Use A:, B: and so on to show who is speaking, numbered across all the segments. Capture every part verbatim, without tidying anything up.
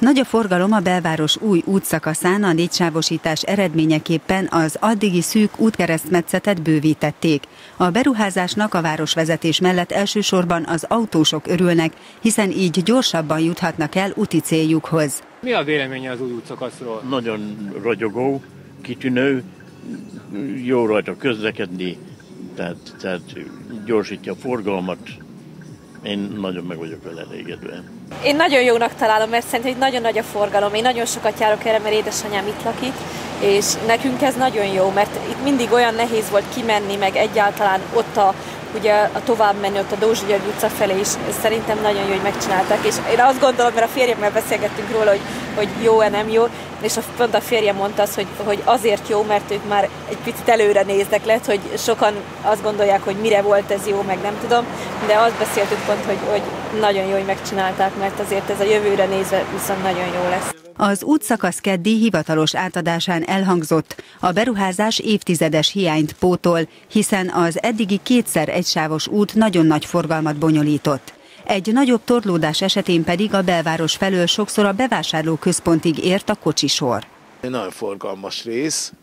A: Nagy a forgalom a belváros új útszakaszán, a négysávosítás eredményeképpen az addigi szűk útkeresztmetszetet bővítették. A beruházásnak a városvezetés mellett elsősorban az autósok örülnek, hiszen így gyorsabban juthatnak el úti céljukhoz.
B: Mi a véleménye az új útszakaszról?
C: Nagyon ragyogó, kitűnő, jó rajta közlekedni, tehát, tehát gyorsítja a forgalmat. Én nagyon meg vagyok vele elégedve.
D: Én nagyon jónak találom, mert szerintem nagyon nagy a forgalom. Én nagyon sokat járok erre, mert édesanyám itt lakik, és nekünk ez nagyon jó, mert itt mindig olyan nehéz volt kimenni, meg egyáltalán ott a, ugye a tovább menni, ott a Dózsa György utca felé is. Szerintem nagyon jó, hogy megcsinálták, és én azt gondolom, mert a férjemmel beszélgettünk róla, hogy, hogy jó-e, nem jó, és a, pont a férjem mondta azt, hogy, hogy azért jó, mert ők már egy picit előre néznek, lehet, hogy sokan azt gondolják, hogy mire volt ez jó, meg nem tudom, de azt beszéltük pont, hogy, hogy nagyon jó, hogy megcsinálták, mert azért ez a jövőre nézve viszont nagyon jó lesz.
A: Az útszakasz keddi hivatalos átadásán elhangzott, a beruházás évtizedes hiányt pótol, hiszen az eddigi kétszer egysávos út nagyon nagy forgalmat bonyolított. Egy nagyobb torlódás esetén pedig a belváros felől sokszor a bevásárlóközpontig ért a kocsisor.
E: Nagyon forgalmas rész,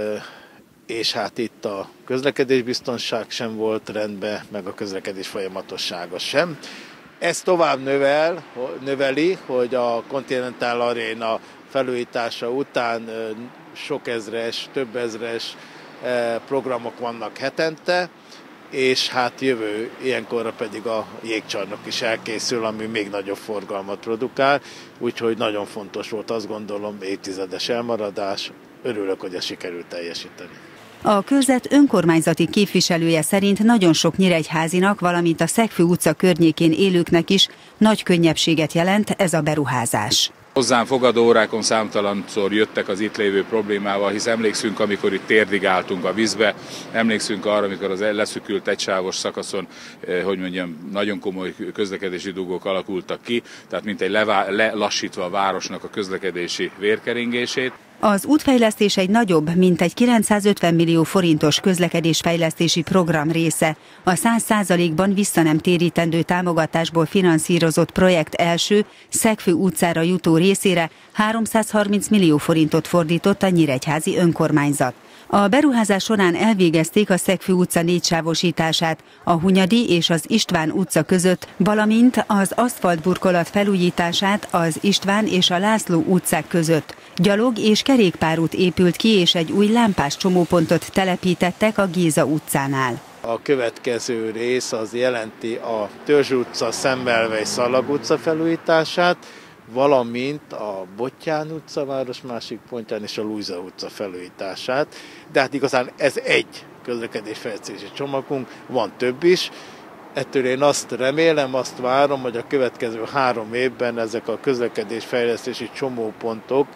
E: és hát itt a közlekedésbiztonság sem volt rendben, meg a közlekedés folyamatossága sem. Ez tovább növel, növeli, hogy a Continental Arena felújítása után sok ezres, több ezres programok vannak hetente, és hát jövő ilyenkorra pedig a jégcsarnok is elkészül, ami még nagyobb forgalmat produkál, úgyhogy nagyon fontos volt, azt gondolom, évtizedes elmaradás. Örülök, hogy ezt sikerült teljesíteni.
A: A körzet önkormányzati képviselője szerint nagyon sok nyíregyházinak, valamint a Szegfő utca környékén élőknek is nagy könnyebbséget jelent ez a beruházás.
F: Hozzám fogadó órákon számtalanszor jöttek az itt lévő problémával, hisz emlékszünk, amikor itt térdig álltunk a vízbe, emlékszünk arra, amikor az leszűkült egysávos szakaszon, hogy mondjam, nagyon komoly közlekedési dugók alakultak ki, tehát mintegy lelassítva a városnak a közlekedési vérkeringését.
A: Az útfejlesztés egy nagyobb, mintegy kilencszázötven millió forintos közlekedésfejlesztési program része. A száz százalékban vissza nem térítendő támogatásból finanszírozott projekt első, Szegfő utcára jutó részére háromszázharminc millió forintot fordított a nyíregyházi önkormányzat. A beruházás során elvégezték a Szegfő utca négysávosítását, a Hunyadi és az István utca között, valamint az aszfaltburkolat felújítását az István és a László utcák között. Gyalog- és kerékpárút épült ki, és egy új lámpás csomópontot telepítettek a Géza utcánál.
E: A következő rész az jelenti a Törzs utca, Szemmelweis és Szalag utca felújítását, valamint a Bottyán utca város másik pontján és a Lujza utca felújítását. De hát igazán ez egy közlekedésfejlesztési csomagunk, van több is. Ettől én azt remélem, azt várom, hogy a következő három évben ezek a közlekedésfejlesztési csomópontok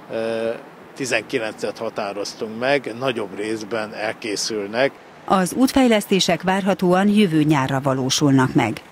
E: tizenkilencet határoztunk meg, nagyobb részben elkészülnek.
A: Az útfejlesztések várhatóan jövő nyárra valósulnak meg.